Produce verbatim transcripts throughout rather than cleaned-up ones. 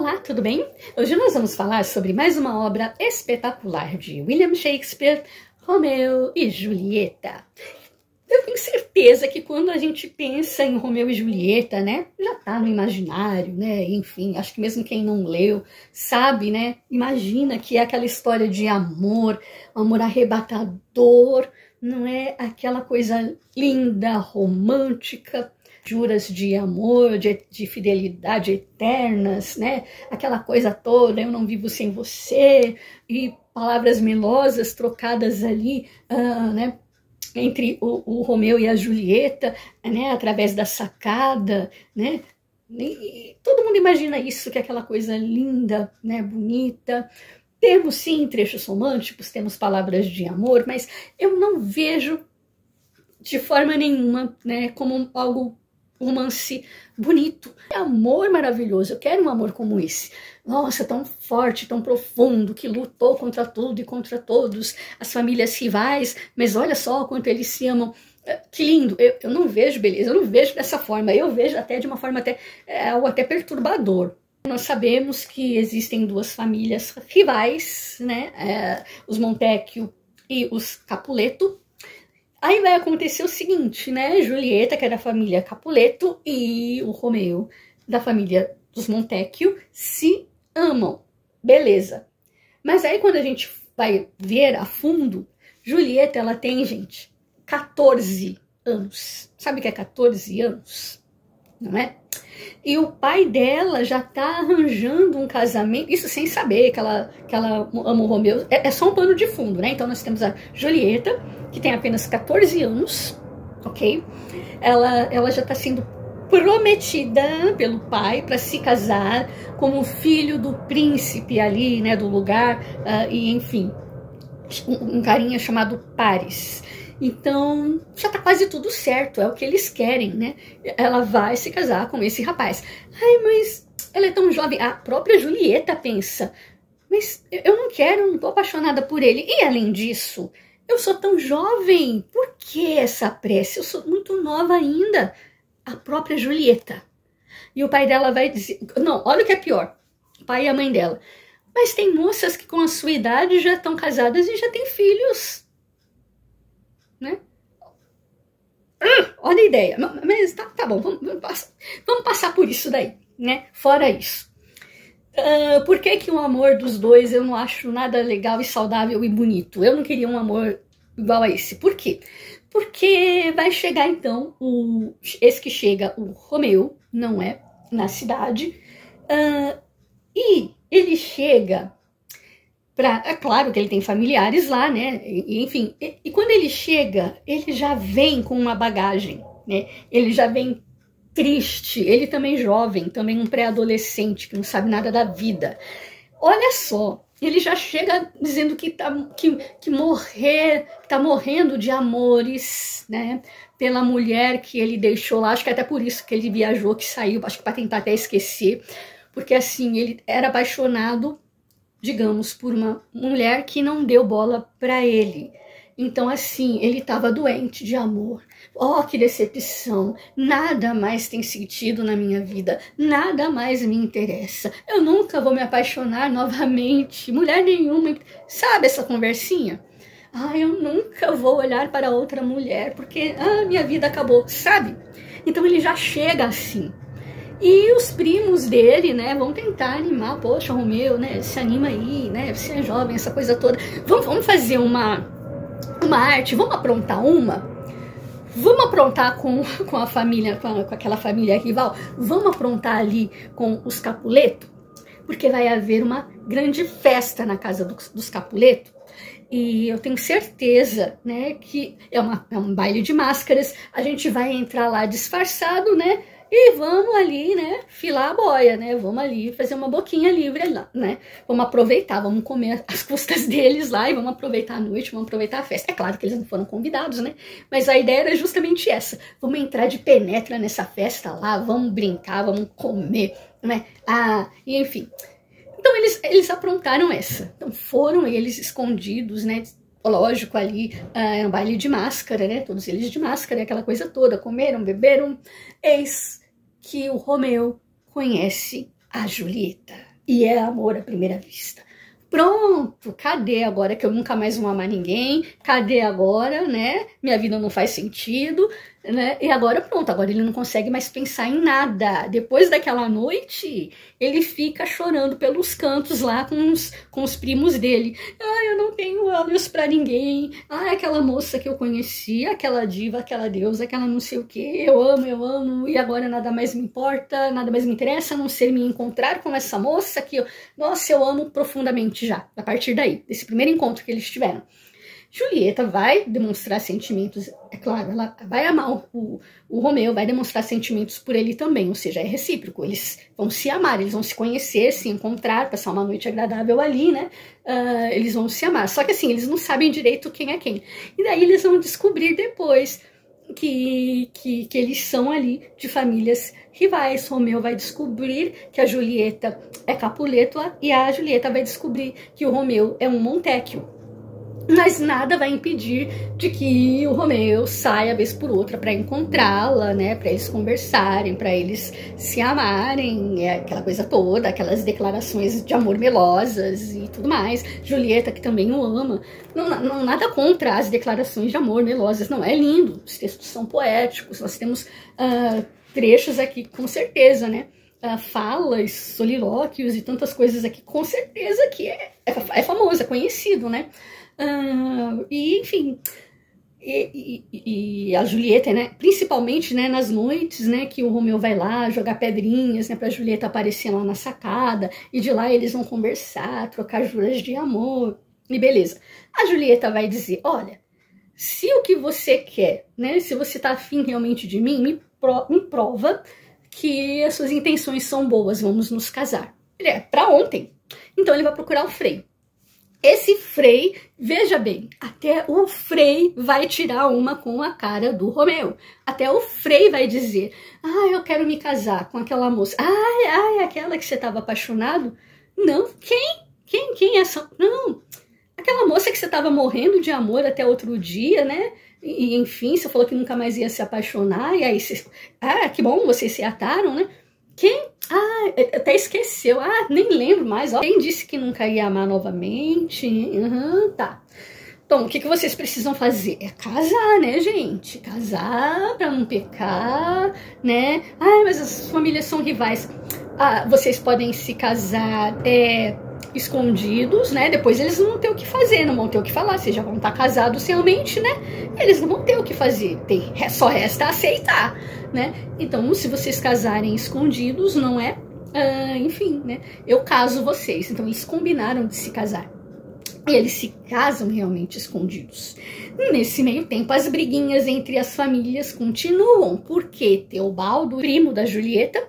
Olá, tudo bem? Hoje nós vamos falar sobre mais uma obra espetacular de William Shakespeare, Romeu e Julieta. Eu tenho certeza que quando a gente pensa em Romeu e Julieta, né, já tá no imaginário, né, enfim, acho que mesmo quem não leu sabe, né, imagina que é aquela história de amor, amor arrebatador, não é aquela coisa linda, romântica, juras de amor, de, de fidelidade eternas, né? Aquela coisa toda, eu não vivo sem você, e palavras melosas trocadas ali, uh, né? Entre o, o Romeu e a Julieta, né? Através da sacada, né? E todo mundo imagina isso, que é aquela coisa linda, né? Bonita. Temos sim trechos românticos, temos palavras de amor, mas eu não vejo de forma nenhuma, né? Como algo romance bonito, amor maravilhoso. Eu quero um amor como esse. Nossa, tão forte, tão profundo, que lutou contra tudo e contra todos, as famílias rivais, mas olha só quanto eles se amam. Que lindo. Eu, eu não vejo beleza, eu não vejo dessa forma, eu vejo até de uma forma até, é, algo até perturbador. Nós sabemos que existem duas famílias rivais, né? É, os Montecchio e os Capuleto. Aí vai acontecer o seguinte, né? Julieta, que é da família Capuleto, e o Romeu, da família dos Montecchio, se amam. Beleza. Mas aí quando a gente vai ver a fundo, Julieta, ela tem, gente, quatorze anos. Sabe o que é quatorze anos? Não é? E o pai dela já tá arranjando um casamento, isso sem saber que ela, que ela ama o Romeu, é, é só um pano de fundo, né? Então nós temos a Julieta, que tem apenas quatorze anos, ok? Ela, ela já tá sendo prometida pelo pai para se casar como filho do príncipe ali, né, do lugar, uh, e enfim, um, um carinha chamado Paris. Então, já tá quase tudo certo, é o que eles querem, né? Ela vai se casar com esse rapaz. Ai, mas ela é tão jovem. A própria Julieta pensa, mas eu não quero, não tô apaixonada por ele. E além disso, eu sou tão jovem, por que essa pressa? Eu sou muito nova ainda. A própria Julieta. E o pai dela vai dizer, não, olha o que é pior, o pai e a mãe dela. Mas tem moças que com a sua idade já estão casadas e já têm filhos. Né? Ah, olha a ideia, mas tá, tá bom, vamos, vamos, passar, vamos passar por isso daí, né? Fora isso, uh, por que que o amor dos dois eu não acho nada legal e saudável e bonito? Eu não queria um amor igual a esse. Por quê? Porque vai chegar então, o, esse que chega, o Romeu, não é? Na cidade, uh, e ele chega... Pra, é claro que ele tem familiares lá, né? E, enfim, e, e quando ele chega, ele já vem com uma bagagem, né? Ele já vem triste, ele também jovem, também um pré-adolescente que não sabe nada da vida. Olha só, ele já chega dizendo que tá, que, que morrer, que tá morrendo de amores, né? Pela mulher que ele deixou lá, acho que até por isso que ele viajou, que saiu, acho que para tentar até esquecer, porque assim, ele era apaixonado, digamos, por uma mulher que não deu bola para ele. Então, assim, ele estava doente de amor. Oh, que decepção! Nada mais tem sentido na minha vida. Nada mais me interessa. Eu nunca vou me apaixonar novamente. Mulher nenhuma. Sabe essa conversinha? Ah, eu nunca vou olhar para outra mulher porque ah, minha vida acabou. Sabe? Então, ele já chega assim. E os primos dele, né, vão tentar animar, poxa, Romeu, né, se anima aí, né, você é jovem, essa coisa toda. Vamos, vamos fazer uma, uma arte, vamos aprontar uma? Vamos aprontar com, com a família, com, a, com aquela família rival? Vamos aprontar ali com os Capuleto? Porque vai haver uma grande festa na casa do, dos Capuleto. E eu tenho certeza, né, que é, uma, é um baile de máscaras, a gente vai entrar lá disfarçado, né, e vamos ali, né, filar a boia, né, vamos ali fazer uma boquinha livre lá, né, vamos aproveitar, vamos comer as custas deles lá e vamos aproveitar a noite, vamos aproveitar a festa. É claro que eles não foram convidados, né, mas a ideia era justamente essa, vamos entrar de penetra nessa festa lá, vamos brincar, vamos comer, né, ah, e enfim. Então eles, eles aprontaram essa, então foram eles escondidos, né, lógico ali, é uh, um baile de máscara, né, todos eles de máscara, aquela coisa toda, comeram, beberam, eis que o Romeu conhece a Julieta. e é amor à primeira vista. Pronto, cadê agora que eu nunca mais vou amar ninguém? Cadê agora, né? Minha vida não faz sentido, né? E agora pronto, agora ele não consegue mais pensar em nada. Depois daquela noite, ele fica chorando pelos cantos lá com os, com os primos dele. Ai, eu não tenho olhos pra ninguém. Ai, aquela moça que eu conheci, aquela diva, aquela deusa, aquela não sei o que. Eu amo, eu amo, e agora nada mais me importa, nada mais me interessa, a não ser me encontrar com essa moça que eu, nossa, eu amo profundamente já, a partir daí, desse primeiro encontro que eles tiveram. Julieta vai demonstrar sentimentos, é claro, ela vai amar o, o, o Romeu, vai demonstrar sentimentos por ele também, ou seja, é recíproco, eles vão se amar, eles vão se conhecer, se encontrar, passar uma noite agradável ali, né, uh, eles vão se amar, só que assim, eles não sabem direito quem é quem, e daí eles vão descobrir depois que, que, que eles são ali de famílias rivais. Romeu vai descobrir que a Julieta é Capuleto e a Julieta vai descobrir que o Romeu é um Montecchio. Mas nada vai impedir de que o Romeu saia vez por outra para encontrá-la, né, para eles conversarem, para eles se amarem, é, aquela coisa toda, aquelas declarações de amor melosas e tudo mais. Julieta, que também o ama, não, não nada contra as declarações de amor melosas, não, é lindo, os textos são poéticos, nós temos uh, trechos aqui, com certeza, né, uh, falas, solilóquios e tantas coisas aqui, com certeza que é, é, é famoso, é conhecido, né. Uh, e enfim, e, e, e a Julieta, né, principalmente, né, nas noites, né, que o Romeu vai lá jogar pedrinhas, né, pra Julieta aparecer lá na sacada, e de lá eles vão conversar, trocar juras de amor, e beleza. A Julieta vai dizer, olha, se o que você quer, né, se você tá afim realmente de mim, me, pro, me prova que as suas intenções são boas, vamos nos casar. Ele é pra ontem, então ele vai procurar o Frei. Esse Frei, veja bem, até o Frei vai tirar uma com a cara do Romeu. Até o Frei vai dizer, ah, eu quero me casar com aquela moça. Ai, ai, aquela que você estava apaixonado? Não, quem? Quem? Quem é essa? Não, aquela moça que você estava morrendo de amor até outro dia, né? E, enfim, você falou que nunca mais ia se apaixonar, e aí você... Ah, que bom, vocês se ataram, né? Quem? Ah, até esqueceu. Ah, nem lembro mais. Ó. Quem disse que nunca ia amar novamente? Uhum, tá. Então, o que, que vocês precisam fazer? É casar, né, gente? Casar pra não pecar, né? Ah, mas as famílias são rivais. Ah, vocês podem se casar é, escondidos, né? Depois eles não vão ter o que fazer, não vão ter o que falar. Vocês já vão estar casados realmente, né? Eles não vão ter o que fazer. Tem, só resta aceitar, né? Então, se vocês casarem escondidos, não é? Ah, enfim, né? Eu caso vocês. Então, eles combinaram de se casar. E eles se casam realmente escondidos. Nesse meio tempo, as briguinhas entre as famílias continuam, porque Teobaldo, primo da Julieta,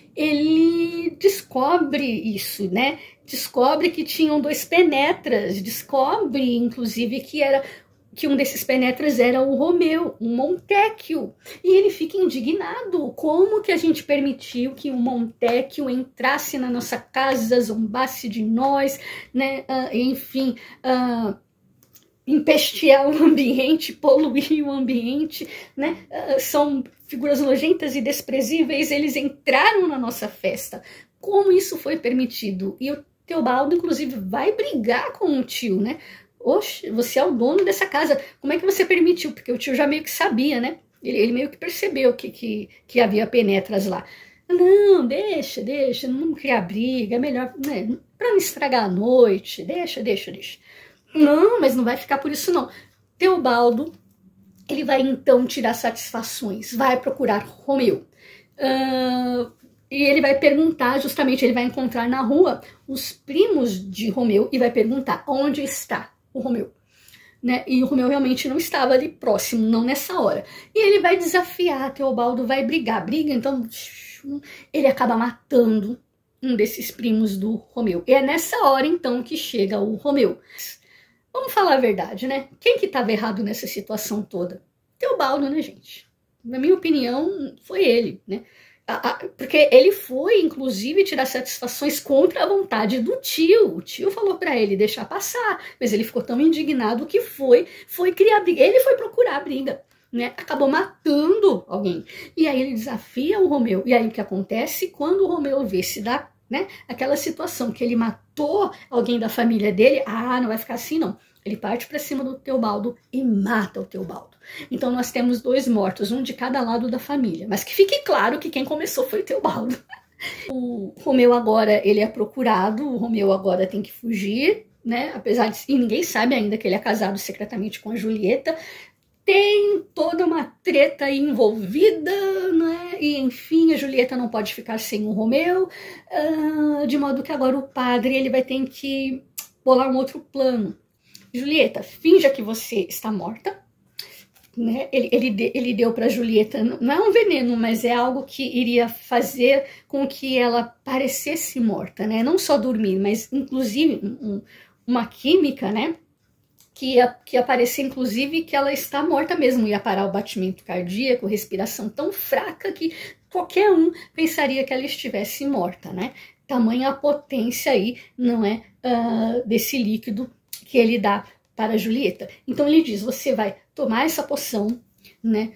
ele descobre isso, né? Descobre que tinham dois penetras, descobre, inclusive, que era que um desses penetras era o Romeu, um Montecchio. E ele fica indignado. Como que a gente permitiu que um Montecchio entrasse na nossa casa, zombasse de nós, né? Uh, enfim, uh, empestear o ambiente, poluir o ambiente, né? Uh, são figuras nojentas e desprezíveis, eles entraram na nossa festa. Como isso foi permitido? E o Teobaldo, inclusive, vai brigar com o tio, né? Oxe, você é o dono dessa casa, como é que você permitiu? Porque o tio já meio que sabia, né? Ele, ele meio que percebeu que, que, que havia penetras lá. Não, deixa, deixa, não criar briga, é melhor, né? Pra não estragar a noite, deixa, deixa, deixa. Não, mas não vai ficar por isso não. Teobaldo, ele vai então tirar satisfações, vai procurar Romeu. Uh, e ele vai perguntar, justamente, ele vai encontrar na rua os primos de Romeu e vai perguntar onde está o Romeu, né? E o Romeu realmente não estava ali próximo, não nessa hora. E ele vai desafiar, Teobaldo vai brigar, briga, então ele acaba matando um desses primos do Romeu. E é nessa hora, então, que chega o Romeu. Vamos falar a verdade, né? Quem que estava errado nessa situação toda? Teobaldo, né, gente? Na minha opinião, foi ele, né? Porque ele foi, inclusive, tirar satisfações contra a vontade do tio. O tio falou para ele deixar passar, mas ele ficou tão indignado que foi, foi criar briga. Ele foi procurar a briga, né? Acabou matando alguém. E aí ele desafia o Romeu. E aí o que acontece? Quando o Romeu vê se dá né? Aquela situação que ele matou alguém da família dele, ah, não vai ficar assim não. Ele parte para cima do Teobaldo e mata o Teobaldo. Então nós temos dois mortos, um de cada lado da família. Mas que fique claro que quem começou foi o Teobaldo. O Romeu agora, ele é procurado, o Romeu agora tem que fugir, né? Apesar de... E ninguém sabe ainda que ele é casado secretamente com a Julieta. Tem toda uma treta aí envolvida, né? E enfim, a Julieta não pode ficar sem o Romeu, uh, de modo que agora o padre ele vai ter que bolar um outro plano. Julieta, finja que você está morta, né? Ele, ele, ele deu para Julieta, não é um veneno, mas é algo que iria fazer com que ela parecesse morta, né? Não só dormir, mas inclusive um, uma química, né? Que ia, que ia parecer, inclusive, que ela está morta mesmo. Ia parar o batimento cardíaco, respiração tão fraca que qualquer um pensaria que ela estivesse morta, né? Tamanha a potência aí, não é, uh, desse líquido que ele dá para a Julieta. Então ele diz, você vai tomar essa poção, né?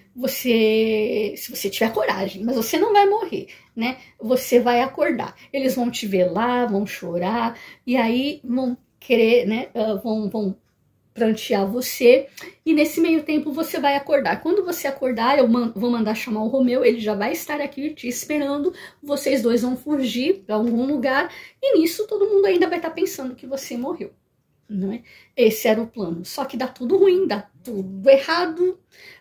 Você, se você tiver coragem, mas você não vai morrer, né? Você vai acordar. Eles vão te ver lá, vão chorar, e aí vão querer, né? Uh, vão... vão prantear você, e nesse meio tempo você vai acordar. Quando você acordar, eu man vou mandar chamar o Romeu, ele já vai estar aqui te esperando, vocês dois vão fugir para algum lugar, e nisso todo mundo ainda vai estar pensando que você morreu, não é? Esse era o plano, só que dá tudo ruim, dá tudo errado,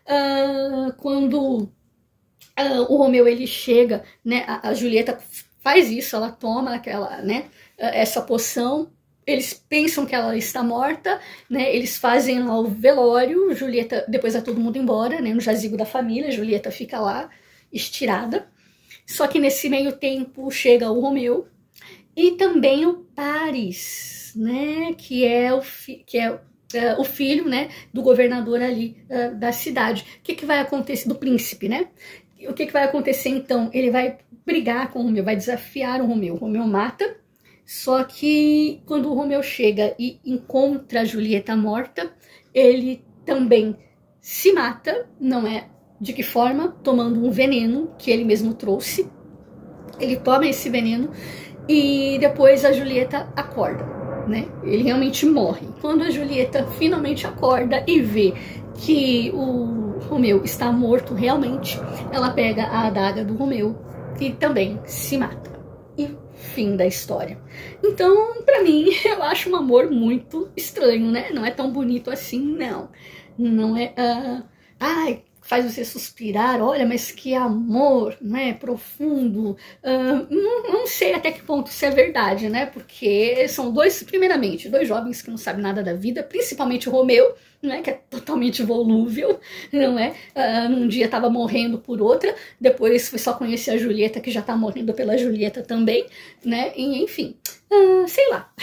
uh, quando uh, o Romeu ele chega, né, a, a Julieta faz isso, ela toma aquela, né, essa poção. Eles pensam que ela está morta, né? Eles fazem lá o velório, Julieta, depois vai todo mundo embora, né? No jazigo da família, Julieta fica lá, estirada. Só que nesse meio tempo chega o Romeu e também o Paris, né? Que é o, fi que é, é, o filho, né? Do governador ali uh, da cidade. O que, que vai acontecer? Do príncipe, né? O que, que vai acontecer então? Ele vai brigar com o Romeu, vai desafiar o Romeu. O Romeu mata. Só que quando o Romeu chega e encontra a Julieta morta, ele também se mata, não é de que forma? Tomando um veneno que ele mesmo trouxe. Ele toma esse veneno e depois a Julieta acorda, né? Ele realmente morre. Quando a Julieta finalmente acorda e vê que o Romeu está morto realmente, ela pega a adaga do Romeu e também se mata. E fim da história. Então, pra mim, eu acho um amor muito estranho, né? Não é tão bonito assim, não. Não é... Uh, ai, faz você suspirar, olha, mas que amor, né? Profundo. Uh, não, não sei até que ponto isso é verdade, né? Porque são dois, primeiramente, dois jovens que não sabem nada da vida, principalmente o Romeu, né, que é totalmente volúvel, não é? Uh, num dia estava morrendo por outra, depois foi só conhecer a Julieta, que já está morrendo pela Julieta também, né? E, enfim, uh, sei lá.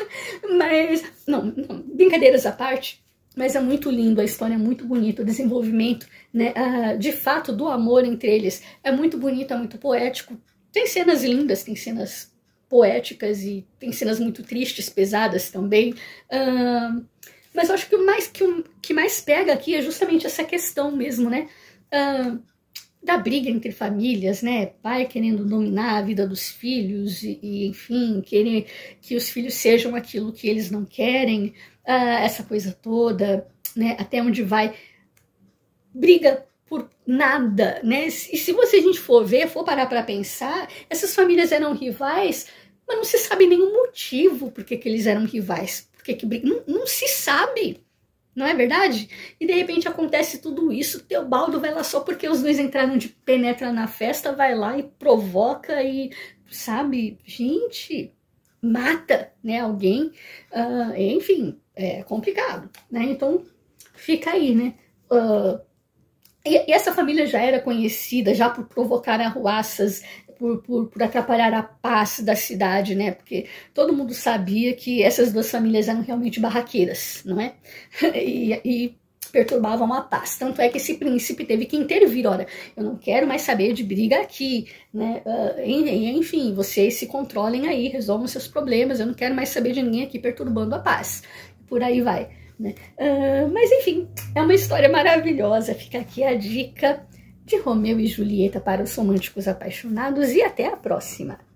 Mas, não, não, brincadeiras à parte, mas é muito lindo, a história é muito bonita, o desenvolvimento, né, uh, de fato, do amor entre eles é muito bonito, é muito poético. Tem cenas lindas, tem cenas poéticas e tem cenas muito tristes, pesadas também. Uh, Mas eu acho que o mais, que, o que mais pega aqui é justamente essa questão mesmo, né? Uh, da briga entre famílias, né? Pai querendo dominar a vida dos filhos e, e enfim, querer que os filhos sejam aquilo que eles não querem, uh, essa coisa toda, né? Até onde vai briga por nada, né? E se você, a gente for ver, for parar para pensar, essas famílias eram rivais, mas não se sabe nenhum motivo por que que eles eram rivais. Que que, não, não se sabe, não é verdade? E de repente acontece tudo isso, Teobaldo vai lá só porque os dois entraram de penetra na festa, vai lá e provoca e, sabe, gente, mata, né, alguém, uh, enfim, é complicado, né? Então fica aí, né? Uh, e, e essa família já era conhecida já por provocar arruaças, Por, por, por atrapalhar a paz da cidade, né? Porque todo mundo sabia que essas duas famílias eram realmente barraqueiras, não é? E, e perturbavam a paz. Tanto é que esse príncipe teve que intervir. Olha, eu não quero mais saber de briga aqui, né? Uh, enfim, vocês se controlem aí, resolvam seus problemas. Eu não quero mais saber de ninguém aqui perturbando a paz. Por aí vai, né? Uh, mas enfim, é uma história maravilhosa. Fica aqui a dica de Romeu e Julieta para os românticos apaixonados e até a próxima!